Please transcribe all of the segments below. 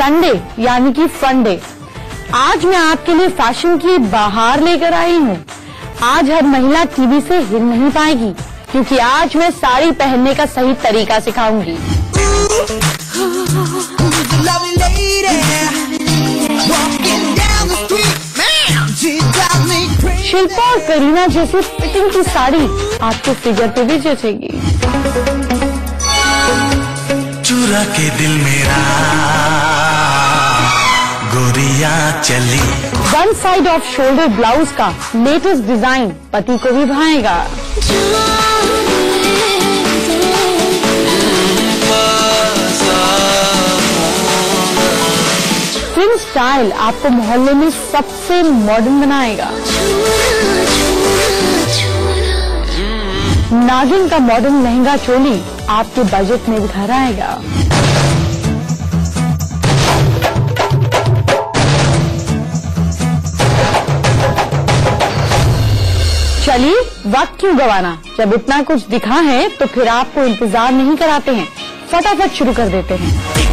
Sunday यानी कि fun day. आज मैं आपके लिए फैशन की बहार लेकर आई हूँ। आज हर महिला टीवी से हिल नहीं पाएगी क्योंकि आज मैं साड़ी पहनने का सही तरीका सिखाऊंगी। शिल्पा और करीना जैसी फिटिंग की साड़ी आपके फिगर पे भी जचेगी। चुरा के दिल मेरा गोरिया चली। One side off shoulder blouse का लेटेस्ट डिजाइन पति को भी भाएगा। फिल्म स्टाइल आपको मोहल्ले में सबसे मॉडर्न बनाएगा। नागिन का मॉडर्न लहंगा चोली आपके बजट में घर आएगा। चलिए वक्त क्यों गवाना, जब इतना कुछ दिखा है तो फिर आपको इंतजार नहीं कराते हैं, फटाफट शुरू कर देते हैं।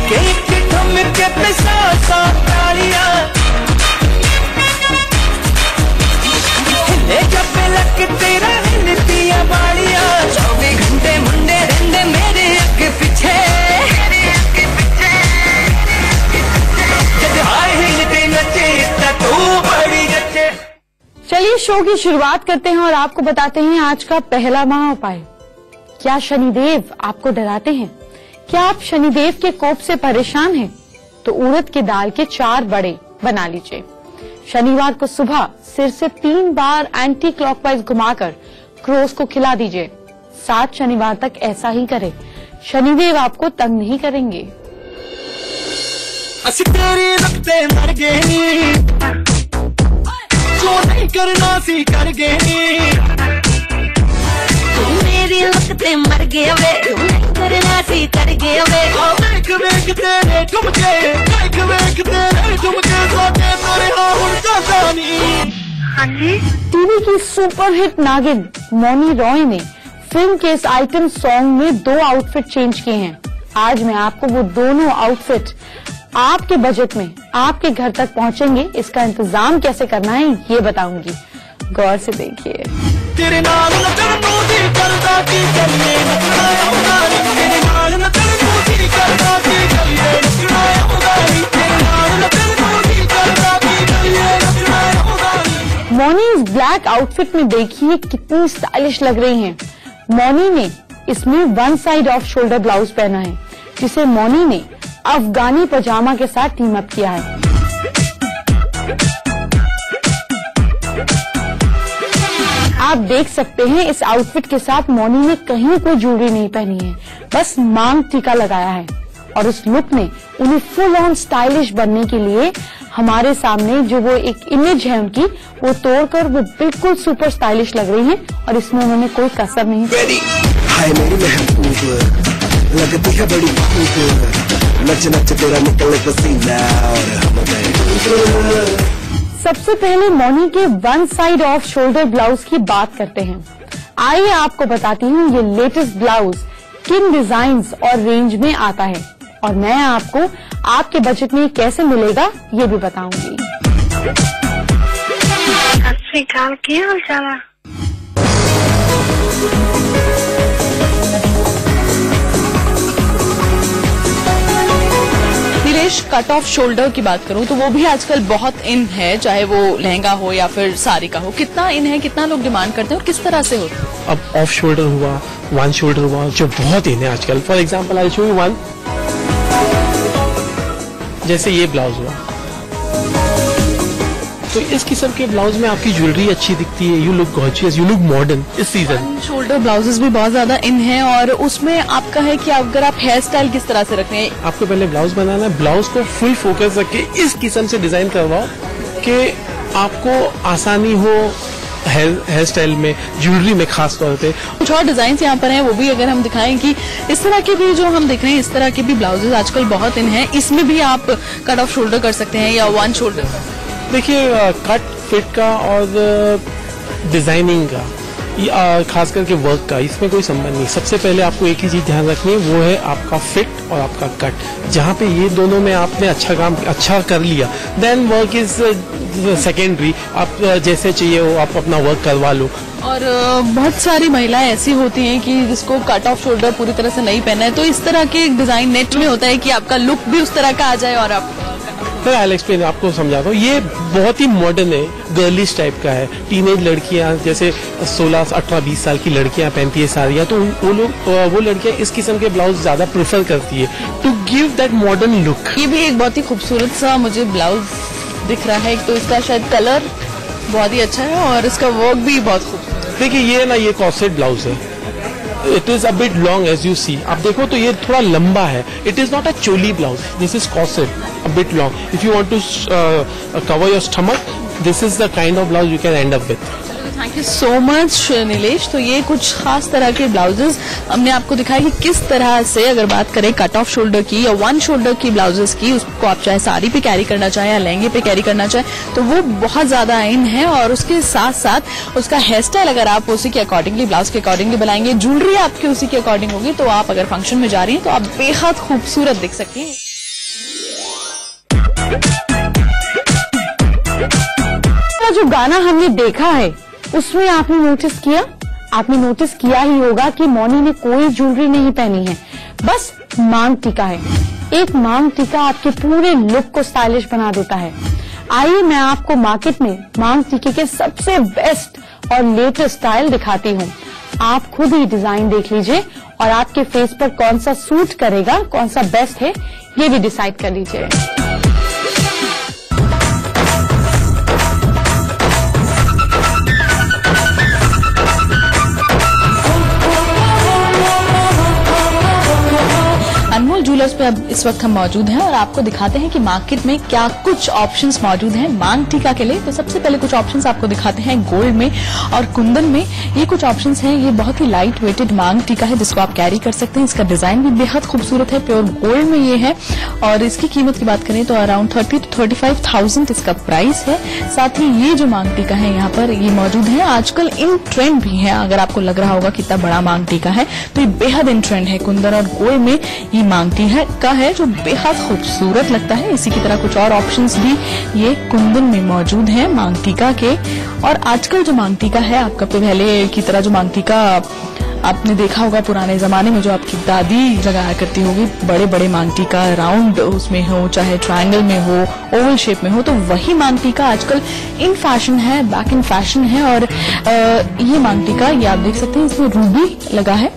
चलिए शो की शुरुआत करते हैं और आपको बताते हैं आज का पहला महाउपाय। क्या शनिदेव आपको डराते हैं? क्या आप शनिदेव के कोप से परेशान हैं? तो उड़द की दाल के 4 बड़े बना लीजिए। शनिवार को सुबह सिर से 3 बार एंटी क्लॉकवाइज घुमाकर क्रोस को खिला दीजिए। 7 शनिवार तक ऐसा ही करें, शनिदेव आपको तंग नहीं करेंगे। जो नहीं करना सी कर गए मेरी लपटे मर गए वे, नहीं करना सी कर गए वे। देख देख तेरे ठुमके, देख देख तेरे ठुमके, सोचे तेरे हुन जानी। हाँ जी। टीवी की सुपरहिट नागिन मौनी रॉय ने फिल्म के इस आइटम सॉन्ग में 2 आउटफिट चेंज किए हैं। आज मैं आपको वो दोनों आउटफिट आपके बजट में आपके घर तक पहुंचेंगे, इसका इंतजाम कैसे करना है ये बताऊंगी। गौर से देखिए। मौनी इस ब्लैक आउटफिट में देखिए कितनी स्टाइलिश लग रही हैं। मौनी ने इसमें one side off shoulder blouse पहना है जिसे मौनी ने अफगानी पजामा के साथ टीम अप किया है। आप देख सकते हैं इस आउटफिट के साथ मौनी ने कहीं कोई ज्वेलरी नहीं पहनी है, बस मांग टीका लगाया है और उस लुक ने उन्हें फुल ऑन स्टाइलिश बनने के लिए हमारे सामने जो वो एक इमेज है उनकी वो तोड़कर वो बिल्कुल सुपर स्टाइलिश लग रही हैं और इसमें उन्होंने कोई कसर नहीं। लगती है बड़ी नच नच तेरा निकले पसीना और सबसे पहले मौनी के one side off shoulder blouse की बात करते हैं। आइए आपको बताती हूँ ये लेटेस्ट ब्लाउज किन डिजाइन्स और रेंज में आता है और मैं आपको आपके बजट में कैसे मिलेगा ये भी बताऊंगी। कट ऑफ शोल्डर की बात करूं तो वो भी आजकल बहुत इन है, चाहे वो लहंगा हो या फिर साड़ी का हो। कितना इन है, कितना लोग डिमांड करते हैं और किस तरह से होता है? अब ऑफ शोल्डर हुआ, वन शोल्डर हुआ, जो बहुत इन है आजकल। For example I show you one, जैसे ये ब्लाउज हुआ तो इस किस्म के ब्लाउज में आपकी ज्वेलरी अच्छी दिखती है, you look gorgeous, you look modern. इस सीजन शोल्डर ब्लाउजेस भी बहुत ज्यादा इन है और उसमें आपका है कि अगर आप हेयर स्टाइल किस तरह से रखते हैं, आपको पहले ब्लाउज बनाना है, ब्लाउज को फुल फोकस रख के इस किस्म से डिजाइन करवाओ कि आपको आसानी हो हेयर स्टाइल में, ज्वेलरी में खास तौर पे। कुछ और डिजाइन यहाँ पर हैं वो भी अगर हम दिखाएं कि इस तरह के भी जो हम देख रहे हैं इस तरह के भी ब्लाउजेस आजकल बहुत इन है। इसमें भी आप कट ऑफ शोल्डर कर सकते हैं या वन शोल्डर। देखिए कट फिट का और डिजाइनिंग का खास करके वर्क का इसमें कोई संबंध नहीं। सबसे पहले आपको एक ही चीज ध्यान रखनी है, वो है आपका फिट और आपका कट। जहाँ पे ये दोनों में आपने अच्छा कर लिया, देन वर्क इज सेकेंडरी। आप जैसे चाहिए हो आप अपना वर्क करवा लो। और बहुत सारी महिलाएं ऐसी होती हैं कि जिसको कट ऑफ शोल्डर पूरी तरह से नहीं पहना है, तो इस तरह के डिजाइन नेट में होता है कि आपका लुक भी उस तरह का आ जाए। और आप फिर आई एक्सप्लेन, आपको समझाता हूँ। ये बहुत ही मॉडर्न है, गर्लिश टाइप का है। टीनेज लड़कियां जैसे 16, 18, 20 साल की लड़कियां पहनती है साड़ियाँ, तो वो लड़कियां इस किस्म के ब्लाउज ज्यादा प्रेफर करती है to give that modern look. ये भी एक बहुत ही खूबसूरत सा मुझे ब्लाउज दिख रहा है। एक तो इसका शायद कलर बहुत ही अच्छा है और इसका वर्क भी बहुत खूबसूरत। देखिए ये ना, ये कॉर्सेट ब्लाउज है। It is a bit long as you see. आप देखो तो ये थोड़ा लंबा है। It is not a choli blouse, this is corset, a bit long. If you want to cover your stomach, this is the kind of blouse you can end up with. Thank you so much Nilesh. तो ये कुछ खास तरह के blouses हमने आपको दिखाया कि किस तरह से, अगर बात करें कट ऑफ शोल्डर की या वन शोल्डर की ब्लाउजेस की, उसको आप चाहे साड़ी पे कैरी करना चाहे या लहंगे पे कैरी करना चाहे, तो वो बहुत ज्यादा इन है। और उसके साथ साथ उसका हेयर स्टाइल अगर आप उसी के अकॉर्डिंगली, ब्लाउज के अकॉर्डिंगली बनाएंगे, ज्वेलरी आपकी उसी के अकॉर्डिंग होगी, तो आप अगर फंक्शन में जा रही हैं तो आप बेहद खूबसूरत दिख सकती हैं। जो गाना हमने देखा है उसमें आपने नोटिस किया ही होगा कि मौनी ने कोई ज्वेलरी नहीं पहनी है, बस मांग टीका है। एक मांग टीका आपके पूरे लुक को स्टाइलिश बना देता है। आइए मैं आपको मार्केट में मांग टीके के सबसे बेस्ट और लेटेस्ट स्टाइल दिखाती हूँ। आप खुद ही डिजाइन देख लीजिए और आपके फेस पर कौन सा सूट करेगा, कौन सा बेस्ट है, ये भी डिसाइड कर लीजिए। अनमोल ज्वेलर्स पे अब इस वक्त हम मौजूद हैं और आपको दिखाते हैं कि मार्केट में क्या कुछ ऑप्शंस मौजूद हैं मांग टीका के लिए। तो सबसे पहले कुछ ऑप्शंस आपको दिखाते हैं गोल्ड में और कुंदन में। ये कुछ ऑप्शंस हैं। ये बहुत ही लाइट वेटेड मांग टीका है जिसको आप कैरी कर सकते हैं। इसका डिजाइन भी बेहद खूबसूरत है, प्योर गोल्ड में ये है। और इसकी कीमत की बात करें तो अराउंड 30 to 35,000 इसका प्राइस है। साथ ही ये जो मांग टीका है यहाँ पर ये मौजूद है, आजकल इन ट्रेंड भी है। अगर आपको लग रहा होगा कितना बड़ा मांग टीका है, तो ये बेहद इन ट्रेंड है। कुंदन और गोल्ड में ये मांग टीका है जो बेहद खूबसूरत लगता है। इसी की तरह कुछ और ऑप्शंस भी ये कुंदन में मौजूद हैं मांग टीका के। और आजकल जो मांग टीका है, आपका पहले की तरह जो मांग टीका आपने देखा होगा पुराने जमाने में जो आपकी दादी लगाया करती होगी, बड़े बड़े मांग टीका राउंड उसमें हो, चाहे ट्रायंगल में हो, ओवल शेप में हो, तो वही मांग टीका आजकल इन फैशन है, बैक इन फैशन है। और ये मांग टीका ये आप देख सकते हैं, इसमें रूबी लगा है,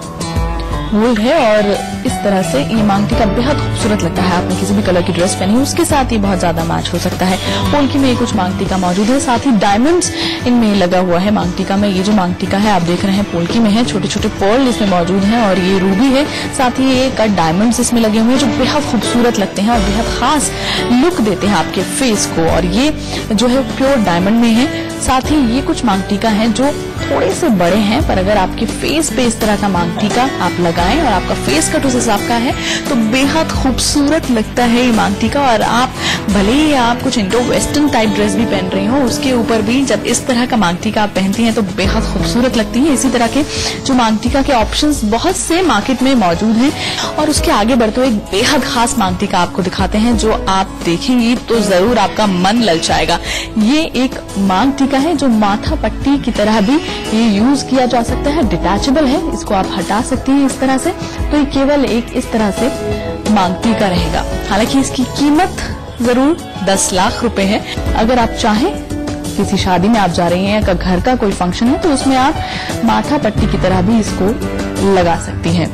गोल्ड है। और इस तरह से ये मांग टीका बेहद खूबसूरत लगता है। आपने किसी भी कलर की ड्रेस पहनी उसके साथ ये बहुत ज्यादा मैच हो सकता है। पोल्की में कुछ मांग टीका मौजूद है, साथ ही डायमंड्स इनमें लगा हुआ है मांग टीका में। ये जो मांग टीका है आप देख रहे हैं पोल्की में है, छोटे छोटे पर्ल इसमें मौजूद हैं और ये रूबी है। साथ ही ये कट डायमंड्स इसमें लगे हुए हैं जो बेहद खूबसूरत लगते हैं और बेहद खास लुक देते हैं आपके फेस को। और ये जो है प्योर डायमंड में है। साथ ही ये कुछ मांग टीका है जो थोड़े से बड़े हैं, पर अगर आपके फेस पे इस तरह का मांग टीका आप लगाएं और आपका फेस कट उस हिसाब का है तो बेहद खूबसूरत लगता है ये मांग टीका। और आप भले ही आप कुछ इंडो वेस्टर्न टाइप ड्रेस भी पहन रही हो, उसके ऊपर भी जब इस तरह का मांग टीका आप पहनती हैं तो बेहद खूबसूरत लगती है। इसी तरह के जो मांग टीका के ऑप्शंस बहुत से मार्केट में मौजूद हैं। और उसके आगे बढ़ते हुए एक बेहद खास मांग टीका आपको दिखाते हैं जो आप देखेंगी तो जरूर आपका मन ललचाएगा। ये एक मांग टीका है जो माथा पट्टी की तरह भी ये यूज किया जा सकता है, डिटैचेबल है, इसको आप हटा सकती हैं इस तरह से। तो ये केवल एक इस तरह से मांग टीका रहेगा। हालांकि इसकी कीमत जरूर 10 लाख रुपए है। अगर आप चाहें किसी शादी में आप जा रही हैं या घर का कोई फंक्शन है तो उसमें आप माथा पट्टी की तरह भी इसको लगा सकती हैं।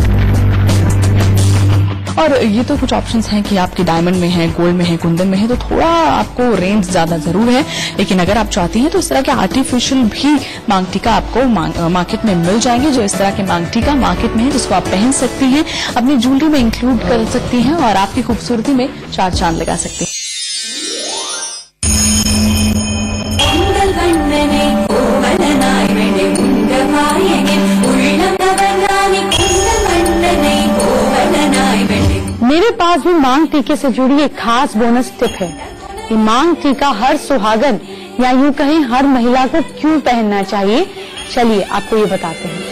और ये तो कुछ ऑप्शंस हैं कि आपके डायमंड में है, गोल्ड में है, कुंदन में है, तो थोड़ा आपको रेंज ज्यादा जरूर है। लेकिन अगर आप चाहती हैं तो इस तरह के आर्टिफिशियल भी मांग टीका आपको मार्केट में मिल जाएंगे। जो इस तरह के मांग टीका मार्केट में है जिसको आप पहन सकती हैं, अपनी ज्वेलरी में इंक्लूड कर सकती हैं और आपकी खूबसूरती में 4 चांद लगा सकती हैं। मेरे पास भी मांग टीके से जुड़ी एक खास बोनस टिप है। ये मांग टीका हर सुहागन या यूं कहें हर महिला को क्यों पहनना चाहिए, चलिए आपको ये बताते हैं।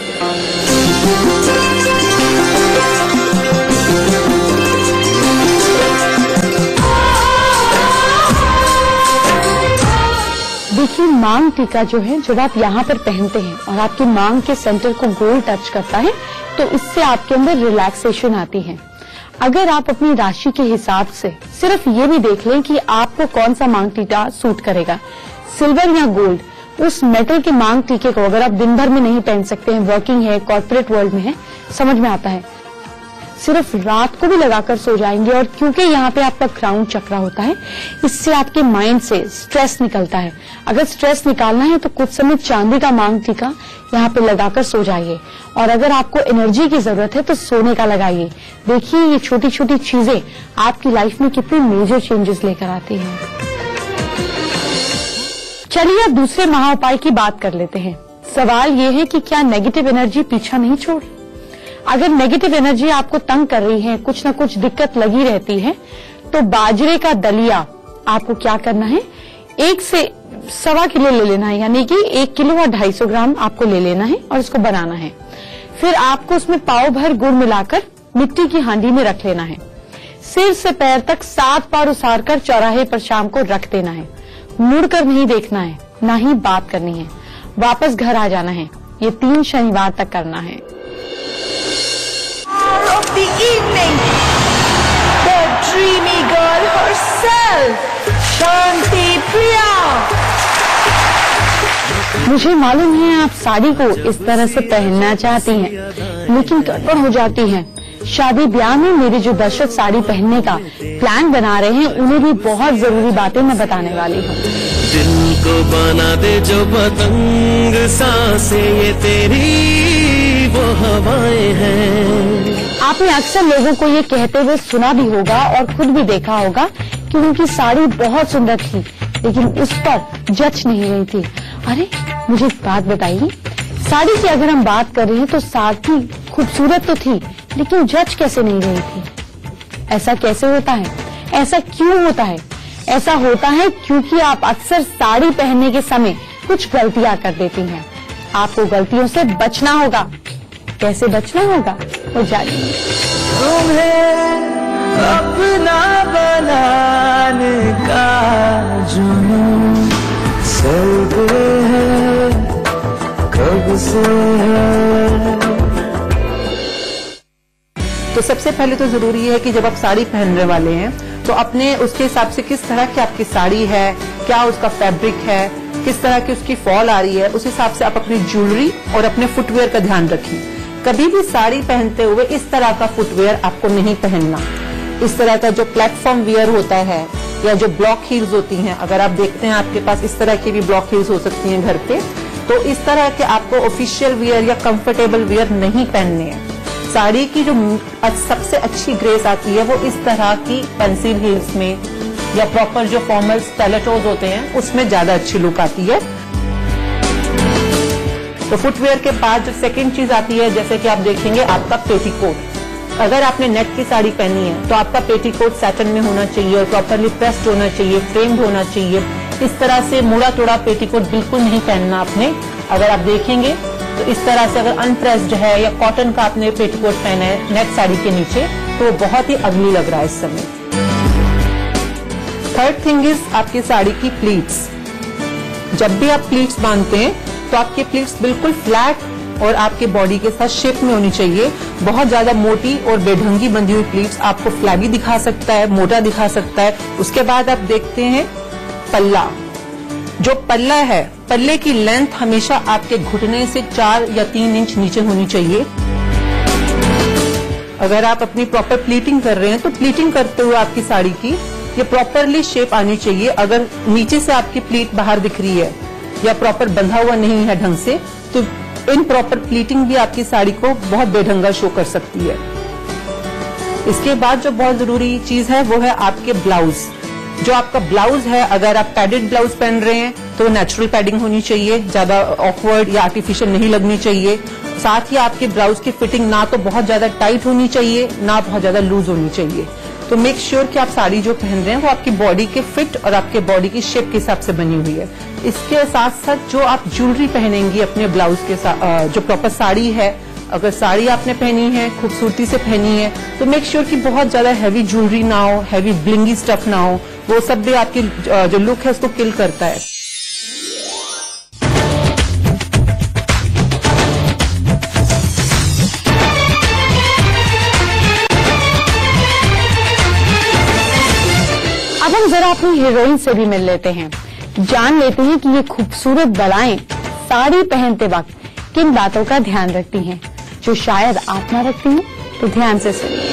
देखिए, मांग टीका जो है, जब आप यहाँ पर पहनते हैं और आपकी मांग के सेंटर को गोल टच करता है तो इससे आपके अंदर रिलैक्सेशन आती है। अगर आप अपनी राशि के हिसाब से सिर्फ ये भी देख लें कि आपको कौन सा मांग टीका सूट करेगा, सिल्वर या गोल्ड, उस मेटल के मांग टीके को अगर आप दिन भर में नहीं पहन सकते हैं, वर्किंग है, कॉर्पोरेट वर्ल्ड में है, समझ में आता है, सिर्फ रात को भी लगाकर सो जाएंगे। और क्योंकि यहाँ पे आपका क्राउन चक्र होता है, इससे आपके माइंड से स्ट्रेस निकलता है। अगर स्ट्रेस निकालना है तो कुछ समय चांदी का मांग टीका यहाँ पे लगाकर सो जाइए। और अगर आपको एनर्जी की जरूरत है तो सोने का लगाइए। देखिए, ये छोटी छोटी चीजें आपकी लाइफ में कितनी मेजर चेंजेस लेकर आती हैं। चलिए अब दूसरे महाउपाय की बात कर लेते हैं। सवाल ये है कि क्या नेगेटिव एनर्जी पीछा नहीं छोड़? अगर नेगेटिव एनर्जी आपको तंग कर रही है, कुछ न कुछ दिक्कत लगी रहती है, तो बाजरे का दलिया आपको क्या करना है, 1 से 1.25 किलो ले लेना है, यानी कि 1 किलो और 250 ग्राम आपको ले लेना है और इसको बनाना है। फिर आपको उसमें पाव भर गुड़ मिलाकर मिट्टी की हांडी में रख लेना है। सिर से पैर तक 7 बार उसार कर चौराहे पर शाम को रख देना है। मुड़कर नहीं देखना है, ना ही बात करनी है, वापस घर आ जाना है। ये 3 शनिवार तक करना है। Of the evening, the dreamy girl herself, Shanti Priya. मुझे मालूम है आप साड़ी को इस तरह से पहनना चाहती हैं, लेकिन गड़बड़ हो जाती है। शादी ब्याह में मेरे जो दर्शक साड़ी पहनने का प्लान बना रहे हैं, उन्हें भी बहुत जरूरी बातें मैं बताने वाली हूँ। दिल को बना दे जो पतंग, सांसें ये तेरी वो हवाएं हैं। आपने अक्सर लोगों को ये कहते हुए सुना भी होगा और खुद भी देखा होगा कि उनकी साड़ी बहुत सुंदर थी, लेकिन उस पर जच नहीं रही थी। अरे मुझे एक बात बताइए, साड़ी की अगर हम बात कर रहे हैं तो साड़ी खूबसूरत तो थी, लेकिन जच कैसे नहीं रही थी? ऐसा कैसे होता है? ऐसा क्यों होता है? ऐसा होता है क्योंकि आप अक्सर साड़ी पहनने के समय कुछ गलतियां कर देती हैं। आपको गलतियों से बचना होगा। कैसे बचना होगा वो जानिए। तुम्हें अपना बनाने का जुनून सर पे है, कब से है। तो सबसे पहले तो जरूरी है कि जब आप साड़ी पहनने वाले हैं तो अपने उसके हिसाब से किस तरह की आपकी साड़ी है, क्या उसका फैब्रिक है, किस तरह की उसकी फॉल आ रही है, उस हिसाब से आप अपनी ज्वेलरी और अपने फुटवेयर का ध्यान रखें। कभी भी साड़ी पहनते हुए इस तरह का फुटवेयर आपको नहीं पहनना। इस तरह का जो प्लेटफॉर्म वियर होता है या जो ब्लॉक हील्स होती हैं, अगर आप देखते हैं आपके पास इस तरह की भी ब्लॉक हील्स हो सकती हैं घर पे, तो इस तरह के आपको ऑफिशियल वियर या कंफर्टेबल वियर नहीं पहनने हैं। साड़ी की जो सबसे अच्छी ग्रेस आती है वो इस तरह की पेंसिल हील्स में या प्रॉपर जो फॉर्मल स्टिलेटोज होते हैं उसमें ज्यादा अच्छी लुक आती है। तो फुटवेयर के बाद जो सेकंड चीज आती है, जैसे कि आप देखेंगे आपका पेटीकोट। अगर आपने नेट की साड़ी पहनी है तो आपका पेटीकोट सैटन में होना चाहिए और प्रॉपरली प्रेस्ड होना चाहिए, फ्रेम्ड होना चाहिए। इस तरह से मुड़ा तोड़ा पेटीकोट बिल्कुल नहीं पहनना आपने। अगर आप देखेंगे तो इस तरह से अगर अनप्रेस्ड है या कॉटन का आपने पेटीकोट पहना है नेट साड़ी के नीचे, तो वो बहुत ही अगली लग रहा है इस समय। थर्ड थिंग इज आपकी साड़ी की प्लीट्स। जब भी आप प्लीट्स बांधते हैं तो आपके प्लीट्स बिल्कुल फ्लैट और आपके बॉडी के साथ शेप में होनी चाहिए। बहुत ज्यादा मोटी और बेढंगी बंधी हुई प्लीट्स आपको फ्लैगी दिखा सकता है, मोटा दिखा सकता है। उसके बाद आप देखते हैं पल्ला। जो पल्ला है, पल्ले की लेंथ हमेशा आपके घुटने से 4 या 3 इंच नीचे होनी चाहिए। अगर आप अपनी प्रॉपर प्लीटिंग कर रहे हैं तो प्लीटिंग करते हुए आपकी साड़ी की ये प्रॉपरली शेप आनी चाहिए। अगर नीचे से आपकी प्लीट बाहर दिख रही है या प्रॉपर बंधा हुआ नहीं है ढंग से, तो इन प्रॉपर प्लीटिंग भी आपकी साड़ी को बहुत बेढंगा शो कर सकती है। इसके बाद जो बहुत जरूरी चीज है वो है आपके ब्लाउज। जो आपका ब्लाउज है, अगर आप पैडेड ब्लाउज पहन रहे हैं तो नेचुरल पैडिंग होनी चाहिए, ज्यादा ऑकवर्ड या आर्टिफिशियल नहीं लगनी चाहिए। साथ ही आपके ब्लाउज की फिटिंग ना तो बहुत ज्यादा टाइट होनी चाहिए, ना बहुत ज्यादा लूज होनी चाहिए। तो मेक श्योर कि आप साड़ी जो पहन रहे हैं वो आपकी बॉडी के फिट और आपके बॉडी की शेप के हिसाब से बनी हुई है। इसके साथ साथ जो आप ज्वेलरी पहनेंगी अपने ब्लाउज के साथ, जो प्रॉपर साड़ी है, अगर साड़ी आपने पहनी है, खूबसूरती से पहनी है, तो मेक श्योर कि बहुत ज्यादा हैवी ज्वेलरी ना हो, हैवी ब्लिंगी स्टफ ना हो। वो सब भी आपकी जो लुक है उसको किल करता है। अब हम जरा अपनी हीरोइन से भी मिल लेते हैं, जान लेते हैं कि ये खूबसूरत बलाएं साड़ी पहनते वक्त किन बातों का ध्यान रखती हैं, जो शायद आप ना रखती हूँ। तो ध्यान से सुनिए।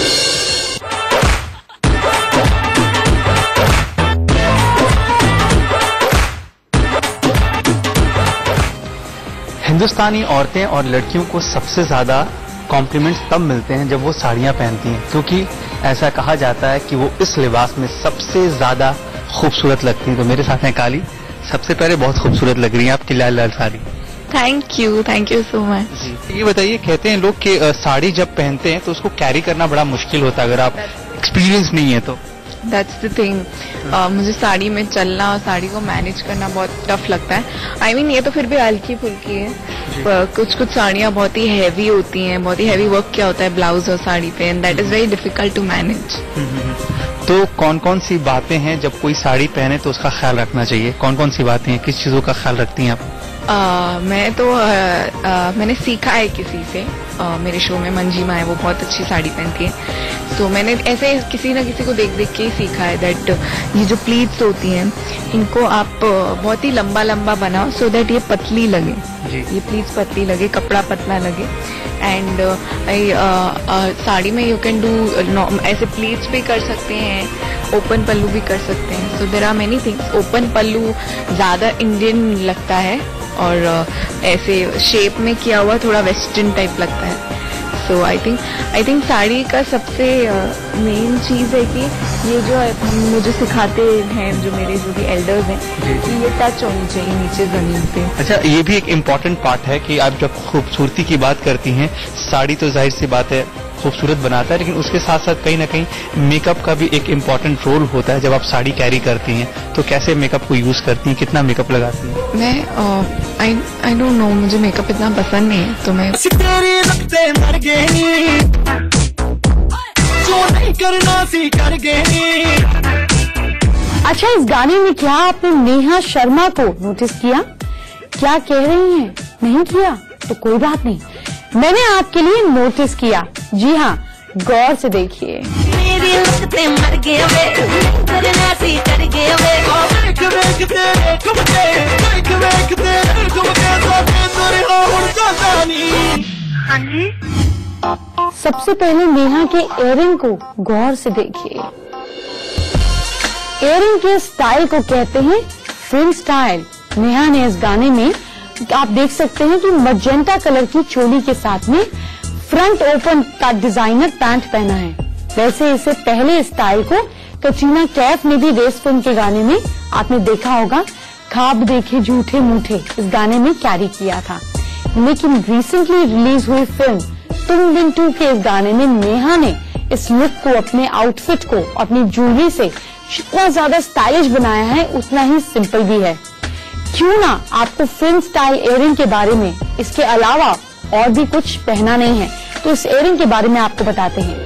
हिंदुस्तानी औरतें और लड़कियों को सबसे ज्यादा कॉम्प्लीमेंट्स तब मिलते हैं जब वो साड़ियां पहनती हैं, क्योंकि ऐसा कहा जाता है कि वो इस लिबास में सबसे ज्यादा खूबसूरत लगती हैं। तो मेरे साथ हैं काली। सबसे पहले बहुत खूबसूरत लग रही हैं आपकी लाल लाल sari. Thank you so much. ये बताइए, कहते हैं लोग कि साड़ी जब पहनते हैं तो उसको कैरी करना बड़ा मुश्किल होता है अगर आप एक्सपीरियंस नहीं है तो। That's the thing. मुझे साड़ी में चलना और साड़ी को मैनेज करना बहुत टफ लगता है। I mean, ये तो फिर भी हल्की फुल्की है। कुछ साड़ियाँ बहुत ही हैवी होती हैं, बहुत ही हैवी वर्क किया होता है ब्लाउज और साड़ी पे, and that is very difficult to manage. तो कौन कौन सी बातें हैं जब कोई साड़ी पहने तो उसका ख्याल रखना चाहिए? कौन कौन सी बातें हैं, किस चीजों का ख्याल रखती हैं आप? मैंने सीखा है किसी से। मेरे शो में मंजीमा है, वो बहुत अच्छी साड़ी पहनती है, तो मैंने ऐसे किसी न किसी को देख देख के ही सीखा है दैट ये जो प्लीट्स होती हैं इनको आप बहुत ही लंबा लंबा बनाओ सो दैट ये पतली लगे, ये प्लीट्स पतली लगे, कपड़ा पतला लगे। एंड साड़ी में यू कैन डू ऐसे प्लीट्स भी कर सकते हैं, ओपन पल्लू भी कर सकते हैं। So there are many things. Open पल्लू ज्यादा इंडियन लगता है और ऐसे शेप में किया हुआ थोड़ा वेस्टर्न टाइप लगता है। सो आई थिंक साड़ी का सबसे मेन चीज है कि ये जो मुझे सिखाते हैं जो मेरे जो भी एल्डर्स हैं कि ये टच होनी चाहिए नीचे जमीन पे। अच्छा, ये भी एक इम्पोर्टेंट पार्ट है कि आप जब खूबसूरती की बात करती हैं, साड़ी तो जाहिर सी बात है खूबसूरत बनाता है, लेकिन उसके साथ साथ कहीं ना कहीं मेकअप का भी एक इम्पोर्टेंट रोल होता है। जब आप साड़ी कैरी करती हैं तो कैसे मेकअप को यूज करती हैं, कितना मेकअप लगाती हैं? मैं आई डोंट नो, मुझे मेकअप इतना पसंद नहीं है, तो मैं तेरी लगते मर गई, जो नहीं करना सी कर गई। अच्छा, इस गाने में क्या आपने नेहा शर्मा को नोटिस किया? क्या कह रही हैं? नहीं किया तो कोई बात नहीं, मैंने आपके लिए नोटिस किया। जी हाँ, गौर से देखिए। मेरी लगते मर गए वे, करना सी कर गए वे। देख देख तेरे ठुमके, देख देख तेरे ठुमके, सोते तेरे होड़ जानी। हाँ जी। सबसे पहले नेहा के इयरिंग को गौर से देखिए। इयरिंग के स्टाइल को कहते हैं फ्रिंज स्टाइल। नेहा ने इस गाने में आप देख सकते हैं कि मजेंटा कलर की चोली के साथ में फ्रंट ओपन का डिजाइनर पैंट पहना है। वैसे इसे पहले स्टाइल को कटरीना कैफ ने भी रेस फिल्म के गाने में आपने देखा होगा, ख्वाब देखे झूठे मूठे, इस गाने में कैरी किया था। लेकिन रिसेंटली रिलीज हुई फिल्म तुम बिन टू के इस गाने में नेहा ने इस लुक को, अपने आउटफिट को, अपनी ज्वेलरी से जितना ज्यादा स्टाइलिश बनाया है उतना ही सिंपल भी है। क्यों ना आपको फिल्म स्टाइल इयरिंग के बारे में इसके अलावा और भी कुछ पहना नहीं है, तो इस इयरिंग के बारे में आपको बताते हैं।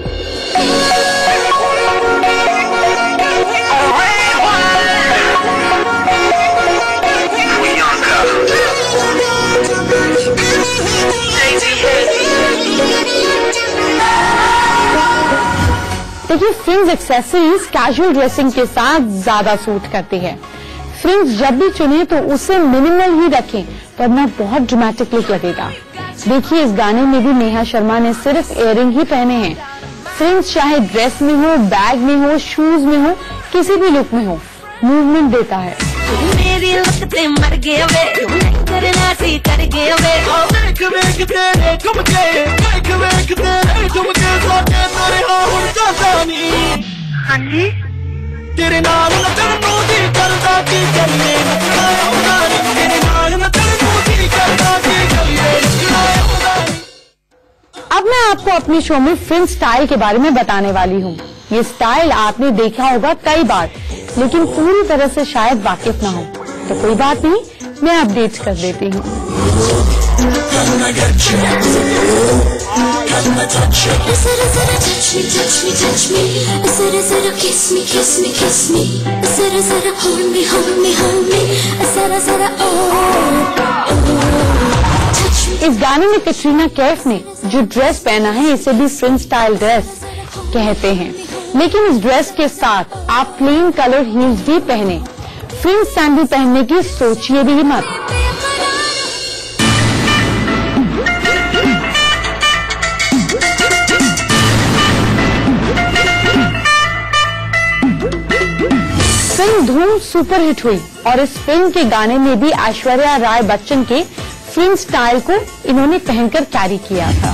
देखिए, फ्रिंज एक्सेसरीज कैजुअल ड्रेसिंग के साथ ज्यादा सूट करती है। फ्रिंज जब भी चुने तो उसे मिनिमल ही रखें, वरना बहुत ड्रामेटिक लुक लगेगा। देखिए, इस गाने में भी नेहा शर्मा ने सिर्फ इयरिंग ही पहने हैं। फ्रिंज चाहे ड्रेस में हो, बैग में हो, शूज में हो, किसी भी लुक में हो, मूवमेंट देता है। मेरी लगते मर गए वे, करना सी कर गए वे। देख देख तेरे ठुमके, देख देख तेरे ठुमके, सोते तेरे होड़ जानी। हाँ जी। तेरे नाल नचन नूं दी करदा की करिए, नचना आउंदा नी। तेरे नाल नचन नूं दी करदा की करिए, नचना आउंदा नी। अब मैं आपको अपने शो में फ्रिंज स्टाइल के बारे में बताने वाली हूँ। ये स्टाइल आपने देखा होगा कई बार, लेकिन पूरी तरह से शायद वाकिफ ना हो। तो कोई बात नहीं, मैं अपडेट कर देती हूँ। इस गाने में कैटरीना कैफ ने जो ड्रेस पहना है इसे भी फ्रिंज स्टाइल ड्रेस कहते हैं, लेकिन इस ड्रेस के साथ आप प्लेन कलर हील्स भी पहने, फ्रिंज सैंडल पहनने की सोचिए भी मत। फिल्म धूम सुपरहिट हुई और इस फिल्म के गाने में भी ऐश्वर्या राय बच्चन के फ्रिंज स्टाइल को इन्होंने पहनकर कैरी किया था।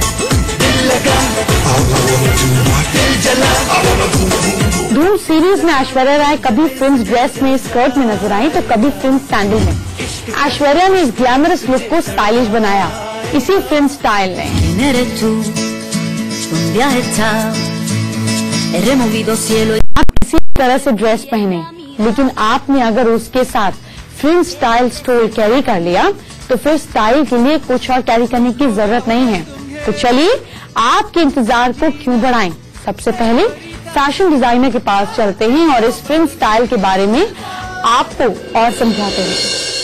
धूम सीरीज में ऐश्वर्या राय कभी फ्रिंज ड्रेस में स्कर्ट में नजर आई तो कभी फ्रिंज सैंडल में। ऐश्वर्या ने इस ग्लैमरस लुक को स्टाइलिश बनाया इसी फ्रिंज स्टाइल ने। आप इसी तरह से ड्रेस पहने, लेकिन आपने अगर उसके साथ फ्रिंज स्टाइल स्टोल कैरी कर लिया तो फिर स्टाइल के लिए कुछ और कैरी करने की जरूरत नहीं है। तो चलिए आपके इंतजार को क्यों बढ़ाएं, सबसे पहले फैशन डिजाइनर के पास चलते हैं और इस फ्रिंज स्टाइल के बारे में आपको और समझाते हैं।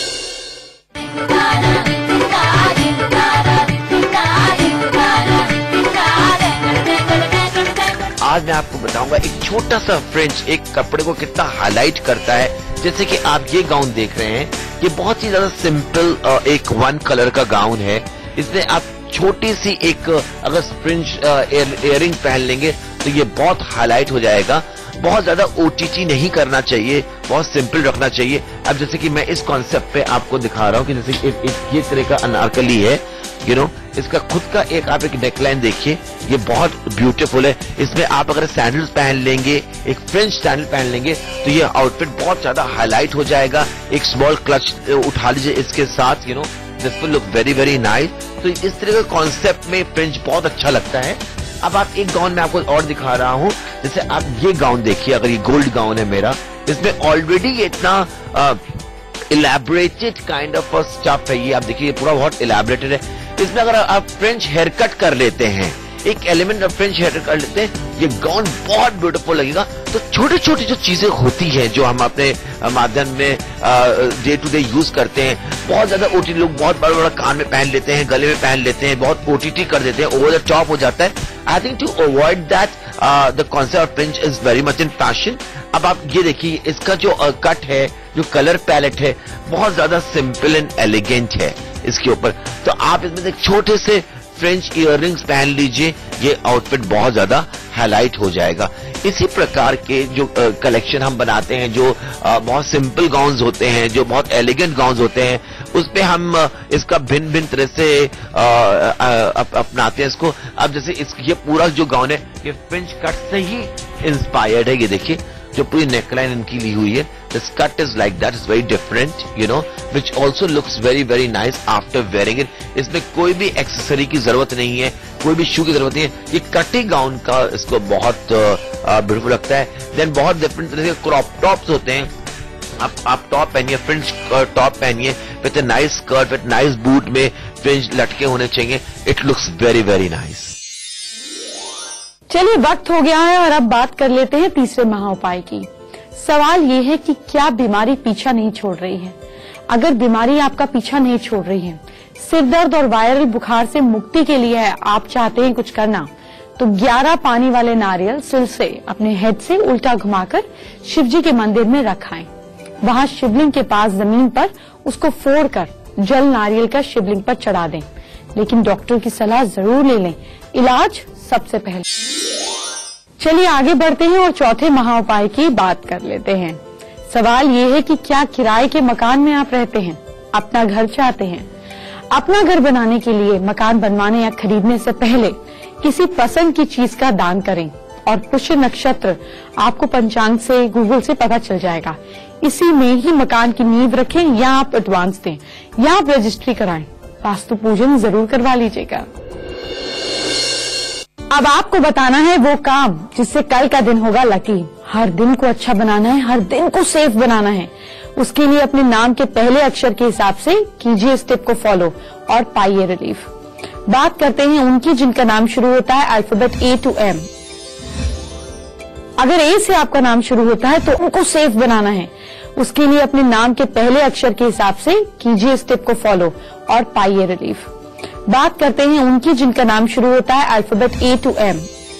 आज मैं आपको बताऊंगा एक छोटा सा फ्रिंज एक कपड़े को कितना हाईलाइट करता है। जैसे कि आप ये गाउन देख रहे हैं, ये बहुत ही ज्यादा सिंपल एक वन कलर का गाउन है। इसमें आप छोटी सी एक अगर फ्रिंज इयरिंग पहन लेंगे तो ये बहुत हाईलाइट हो जाएगा। बहुत ज्यादा ओटीटी नहीं करना चाहिए, बहुत सिंपल रखना चाहिए। अब जैसे कि मैं इस कॉन्सेप्ट पे आपको दिखा रहा हूँ कि जैसे एक ये तरह का अनारकली है, इसका खुद का आप एक नेकलाइन देखिए, ये बहुत ब्यूटीफुल है। इसमें आप अगर सैंडल्स पहन लेंगे, एक फ्रेंच सैंडल पहन लेंगे तो ये आउटफिट बहुत ज्यादा हाईलाइट हो जाएगा। एक स्मॉल क्लच उठा लीजिए इसके साथ, this will look very very nice. तो इस तरह का कॉन्सेप्ट में फ्रेंच बहुत अच्छा लगता है। अब आप एक गाउन में आपको और दिखा रहा हूँ, जैसे आप ये गाउन देखिए, अगर ये गोल्ड गाउन है मेरा, इसमें ऑलरेडी ये इतना इलेबोरेटेड काइंड ऑफ स्टफ है। ये आप देखिए, ये पूरा बहुत इलेबोरेटेड है। इसमें अगर आप फ्रेंच हेयर कट कर लेते हैं, एक element of French hair cut कर लेते हैं, ये गाउन बहुत ब्यूटीफुल लगेगा। तो छोटी छोटी जो चीजें होती हैं जो हम अपने माध्यम में डे टू डे यूज करते हैं, बहुत ज्यादा ओटीटी लोग बहुत बड़ा बड़ा कान में पहन लेते हैं, गले में पहन लेते हैं, बहुत ओटीटी कर देते हैं, ओवर द टॉप हो जाता है। I think to avoid that the concept of French is very much in fashion. अब आप ये देखिए, इसका जो कट है, जो कलर पैलेट है, बहुत ज्यादा सिंपल एंड एलिगेंट है इसके ऊपर। तो आप इसमें से छोटे से फ्रेंच इयररिंग्स पहन लीजिए, ये आउटफिट बहुत ज्यादा हाईलाइट हो जाएगा। इसी प्रकार के जो कलेक्शन हम बनाते हैं, जो बहुत सिंपल गाउन्स होते हैं, जो बहुत एलिगेंट गाउन्स होते हैं, उसपे हम इसका भिन्न भिन्न तरह से अपनाते हैं इसको। अब जैसे ये पूरा जो गाउन है, ये फ्रेंच कट से ही इंस्पायर्ड है। ये देखिए, जो पूरी नेकलाइन इनकी ली हुई है, this cut is like that, it's very different, which also looks very very nice after wearing it. इसमें कोई भी एक्सेसरी की जरूरत नहीं है, कोई भी शू की जरूरत नहीं है। ये कटी गाउन का इसको बहुत ब्यूटीफुल लगता है। देन बहुत डिफरेंट तरह के क्रॉप टॉप्स होते हैं। आप टॉप पहनिए, फ्रेंच टॉप पहनिए with a nice skirt, with nice boot में फ्रेंच लटके होने चाहिए। It looks very very nice. चलिए, वक्त हो गया है और अब बात कर लेते हैं तीसरे महाउपाय की। सवाल ये है कि क्या बीमारी पीछा नहीं छोड़ रही है? अगर बीमारी आपका पीछा नहीं छोड़ रही है, सिर दर्द और वायरल बुखार से मुक्ति के लिए है, आप चाहते हैं कुछ करना, तो 11 पानी वाले नारियल सिर से अपने हेड से उल्टा घुमाकर शिवजी के मंदिर में रखाएं। वहां शिवलिंग के पास जमीन पर उसको फोड़कर जल नारियल का शिवलिंग पर चढ़ा दें, लेकिन डॉक्टर की सलाह जरूर ले लें, इलाज सबसे पहले। चलिए आगे बढ़ते हैं और चौथे महाउपाय की बात कर लेते हैं। सवाल ये है कि क्या किराए के मकान में आप रहते हैं, अपना घर चाहते हैं? अपना घर बनाने के लिए मकान बनवाने या खरीदने से पहले किसी पसंद की चीज का दान करें और पुष्य नक्षत्र आपको पंचांग से, गूगल से पता चल जाएगा। इसी में ही मकान की नींव रखें या आप एडवांस दें या आप रजिस्ट्री कराएं। वास्तु पूजन जरूर करवा लीजिएगा। अब आपको बताना है वो काम जिससे कल का दिन होगा लकी। हर दिन को अच्छा बनाना है, हर दिन को सेफ बनाना है। उसके लिए अपने नाम के पहले अक्षर के हिसाब से कीजिए स्टेप को फॉलो और पाइए रिलीफ। बात करते हैं उनकी जिनका नाम शुरू होता है अल्फाबेट A to M। अगर A से आपका नाम शुरू होता है तो उनको सेफ बनाना है। उसके लिए अपने नाम के पहले अक्षर के हिसाब से कीजिए स्टेप को फॉलो और पाइए रिलीफ। बात करते हैं उनकी जिनका नाम शुरू होता है अल्फाबेट A to M।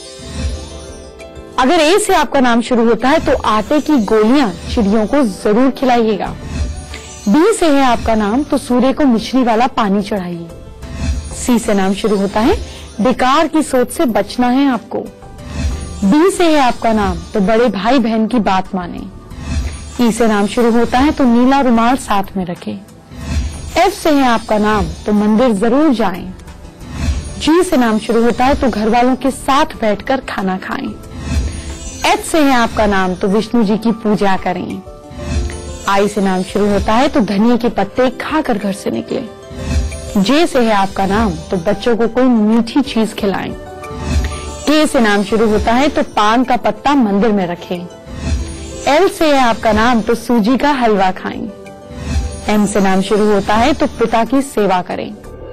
अगर A से आपका नाम शुरू होता है तो आटे की गोलियां चिड़ियों को जरूर खिलाइएगा। B से है आपका नाम तो सूर्य को मिश्री वाला पानी चढ़ाइए। C से नाम शुरू होता है बेकार की सोच से बचना है आपको। D से है आपका नाम तो बड़े भाई बहन की बात माने। E से नाम शुरू होता है तो नीला रुमाल साथ में रखें। F से है आपका नाम तो मंदिर जरूर जाएं। G से नाम शुरू होता है तो घर वालों के साथ बैठकर खाना खाएं। H से है आपका नाम तो विष्णु जी की पूजा करें। I से नाम शुरू होता है तो धनिया के पत्ते खाकर घर से निकले। J से है आपका नाम तो बच्चों को कोई मीठी चीज खिलाएं। K से नाम शुरू होता है तो पान का पत्ता मंदिर में रखें। L से है आपका नाम तो सूजी का हलवा खाएं। M से नाम शुरू होता है तो पिता की सेवा करें।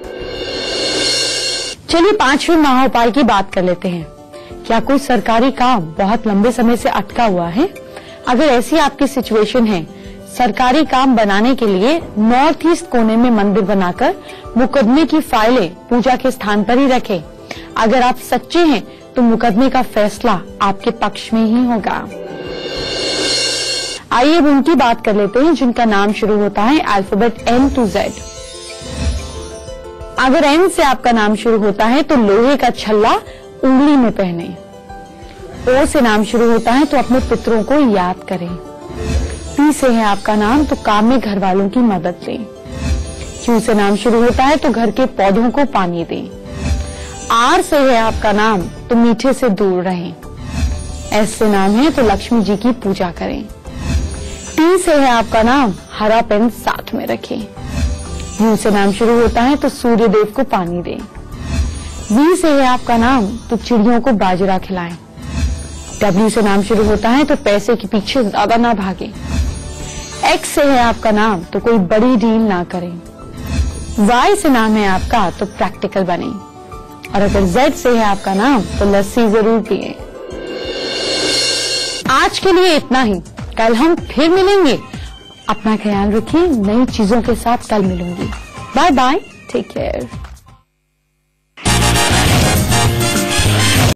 चलिए 5वें महाउपाय की बात कर लेते हैं। क्या कोई सरकारी काम बहुत लंबे समय से अटका हुआ है? अगर ऐसी आपकी सिचुएशन है, सरकारी काम बनाने के लिए नॉर्थ ईस्ट कोने में मंदिर बनाकर मुकदमे की फाइलें पूजा के स्थान पर ही रखें। अगर आप सच्चे हैं तो मुकदमे का फैसला आपके पक्ष में ही होगा। आइए अब उनकी बात कर लेते हैं जिनका नाम शुरू होता है अल्फाबेट N to Z। अगर N से आपका नाम शुरू होता है तो लोहे का छल्ला उंगली में पहने। O से नाम शुरू होता है तो अपने पितरों को याद करें। P से है आपका नाम तो काम में घर वालों की मदद लें। Q से नाम शुरू होता है तो घर के पौधों को पानी दें। R से है आपका नाम तो मीठे से दूर रहें। S से नाम है तो लक्ष्मी जी की पूजा करें। T से है आपका नाम हरा पेन साथ में रखें। U से नाम शुरू होता है तो सूर्य देव को पानी दें। V से है आपका नाम तो चिड़ियों को बाजरा खिलाएं। W से नाम शुरू होता है तो पैसे के पीछे ज्यादा ना भागें। X से है आपका नाम तो कोई बड़ी डील ना करें। Y से नाम है आपका तो प्रैक्टिकल बने। और अगर Z से है आपका नाम तो लस्सी जरूर पिए। आज के लिए इतना ही, कल हम फिर मिलेंगे। अपना ख्याल रखिए, नई चीजों के साथ कल मिलूंगी। Bye bye, take care.